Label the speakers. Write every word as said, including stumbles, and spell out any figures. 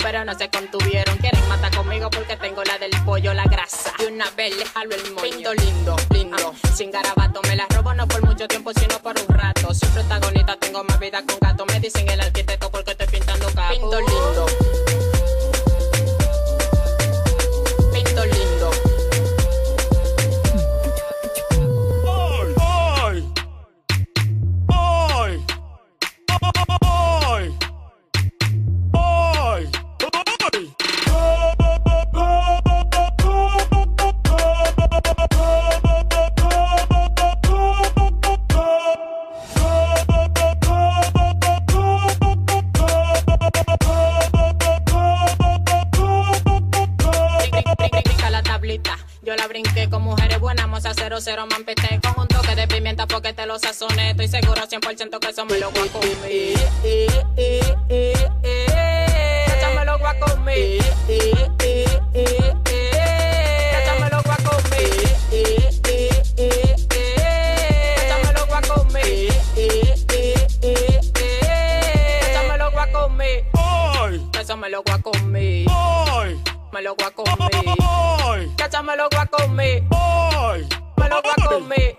Speaker 1: pero no se contuvieron. Quieren matar conmigo porque tengo la del pollo, la grasa. Y una vez le jalo el moño. Pinto lindo, lindo, ah. Sin garabato me la robo no por mucho tiempo, sino por un rato. Soy protagonista, tengo más vida con gato. Me dicen el arquitecto porque estoy pintando capo. Pinto lindo. Pinto lindo. Yo la brinqué con mujeres buenas, moza cero cero, me empecé con un toque de pimienta porque te lo sazoné. Estoy seguro cien por ciento que eso me lo voy a comer. Échame lo voy a comer. Échame lo voy a comer. Échame lo voy a comer. Échame lo voy a comer. Eso me lo voy a comer. Me lo voy a comer. Cacha, me lo voy a comer. Me lo voy a comer.